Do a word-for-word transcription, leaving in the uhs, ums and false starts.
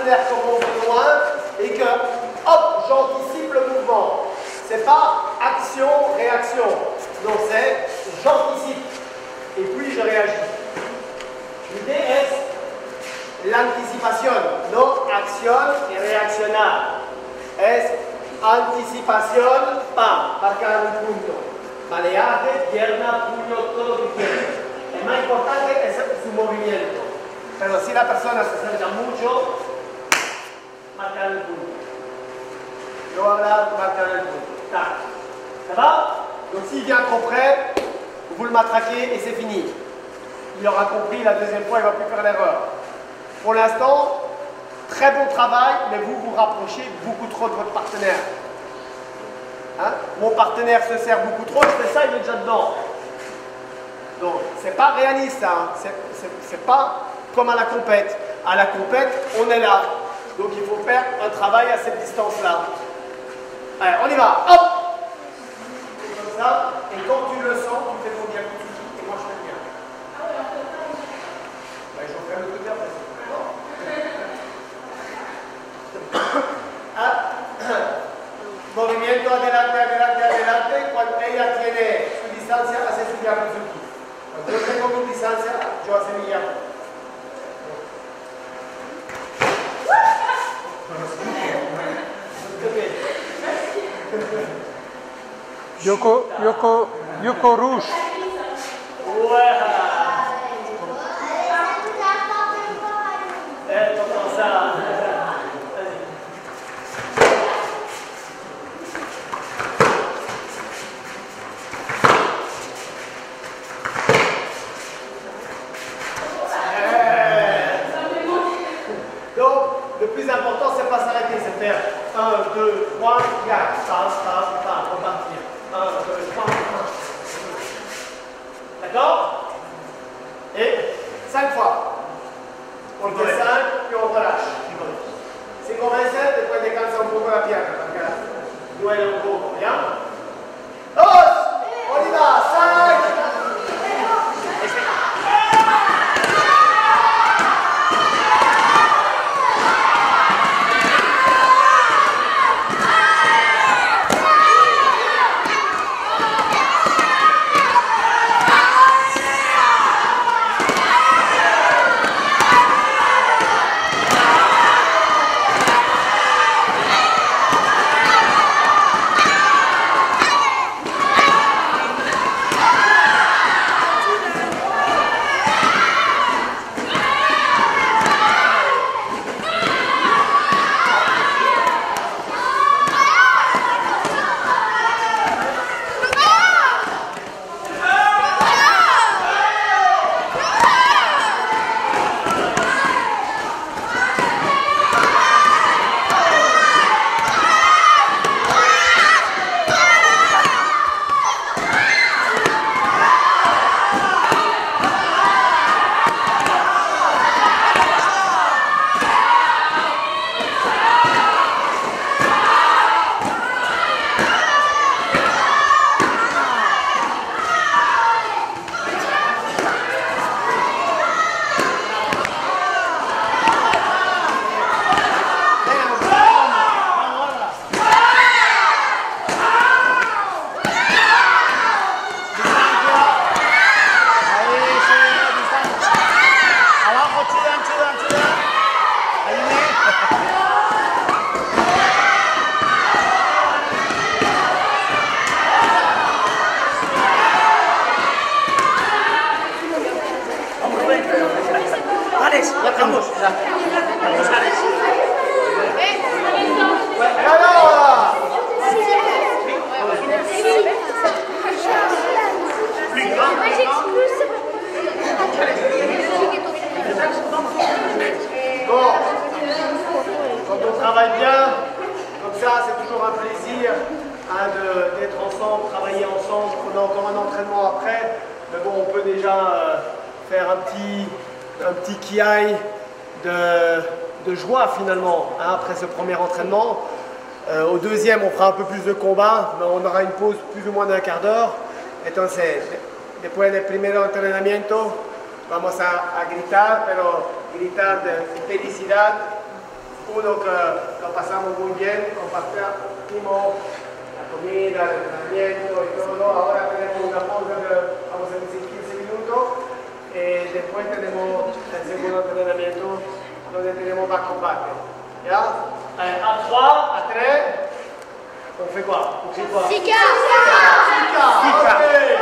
partenaire comme on veut loin et que, hop, j'anticipe le mouvement. C'est pas action, réaction. Non, c'est j'anticipe et puis je réagis. L'idée est l'anticipación, no acción y reaccionar. Es anticipación, pam, marcar un punto. Maleaje, pierna, puño, todo lo que quieras. El más importante es su movimiento. Pero si la persona se acerca mucho, marcar el punto. Yo hablar, marcar el punto. Tac. Ça va? Donc s'il vient trop près, vous le matraquez et c'est fini. Il aura compris, la deuxième fois, il ne va plus faire l'erreur. Pour l'instant, très bon travail, mais vous vous rapprochez beaucoup trop de votre partenaire. Hein? Mon partenaire se sert beaucoup trop, je fais ça, il est déjà dedans. Donc, c'est pas réaliste, hein? C'est pas comme à la compète. À la compète, on est là. Donc, il faut faire un travail à cette distance-là. Allez, on y va. Hop! Comme ça, et quand tu le sens, tu fais ton diakutsuki, et moi je fais le mien. Ben, je vais faire le côté après. Movimiento adelante, adelante, adelante. Cuando ella tiene su distancia, hace su diakutsuki. Cuando yo tengo mi distancia, yo hago mi yaku. Yoko, Yoko, Yoko Rouge. Ouais. Eh, comme ça. Le plus important, c'est pas s'arrêter, c'est faire un, deux, trois, quatre, ça, ça, ça, repartir. un, deux, trois, quatre. D'accord? Et cinq fois. On fait cinq, puis on relâche. Si comienza, después descansa un poco la pierna, perché duele un poco, ¿ya? Dos, on y va, cinq. Travaille bien, comme ça c'est toujours un plaisir hein, d'être ensemble, travailler ensemble. On a encore un entraînement après, mais bon, on peut déjà euh, faire un petit, un petit kiai de, de joie finalement hein, après ce premier entraînement. Euh, au deuxième, on fera un peu plus de combat, mais on aura une pause plus ou moins d'un quart d'heure. Entonces, después del primer entrenamiento, vamos a, a gritar, pero gritar de felicidad. uno que lo pasamos muy bien, compartimos la comida, el entrenamiento y todo. Ahora tenemos una pausa de, vamos a decir, quince minutos. Eh, después tenemos el segundo entrenamiento donde tenemos más combate. ¿Ya? Eh, a trois, a tres, on fait quoi? On fait quoi? Sika. Sika. Ok.